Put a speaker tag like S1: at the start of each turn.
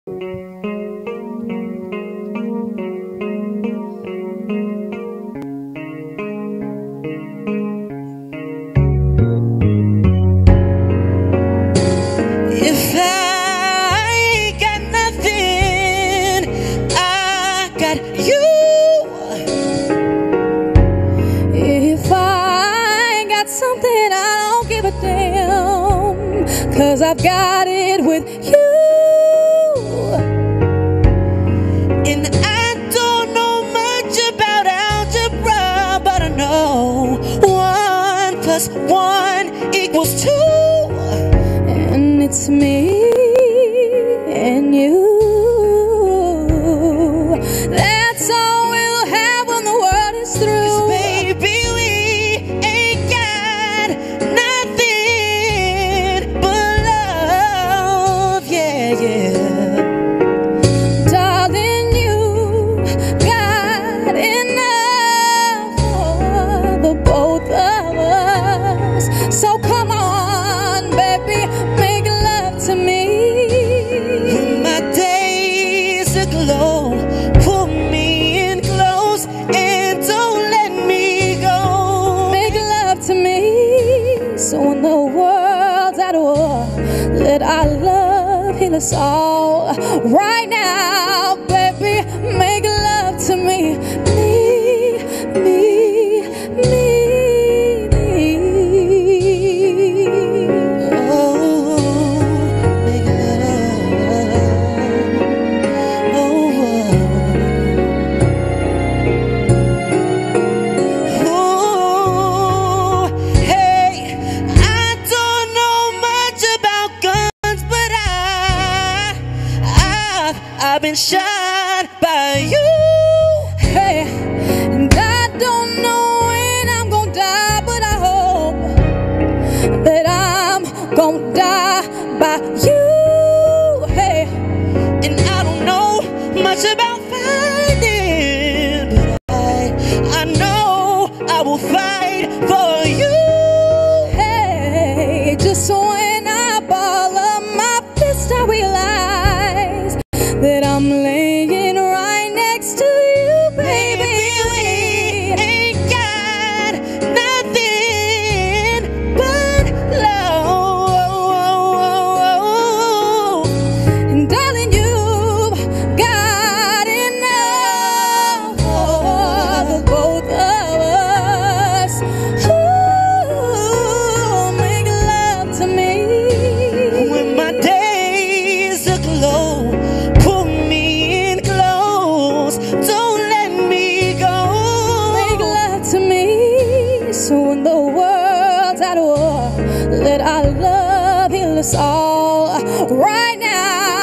S1: If I got nothing, I got you.
S2: If I got something, I don't give a damn, 'cause I've got it with you.
S1: And I don't know much about algebra, but I know 1 + 1 = 2.
S2: And it's me and you. That's all we'll have when the world is through.
S1: 'Cause baby, we ain't got nothing but love, yeah, yeah.
S2: Darling, you got enough for the both of us. So come on, baby, make love to me.
S1: When my days aglow, pull me in close and don't let me go.
S2: Make love to me. So when the world's at war, let our love heal us all. Right now, baby, make love to me. Me, me, me, me.
S1: Oh, make love. Oh, hey, I don't know much about guns, but I've been shot by you.
S2: Hey, and I don't know when I'm gonna die, but I hope that I'm gonna die by you. Hey,
S1: And I don't know much about fighting, but I know I will fight for you.
S2: hey, just when I ball up my fist, I realize that I'm laying right next to you, baby.
S1: We ain't got nothing but love.
S2: And darling, you've got enough for the both of us. Ooh, make love to me.
S1: When my days aglow, pull me in close, don't let me go.
S2: Make love to me. So when the world's at war, let our love heal us all. Right now,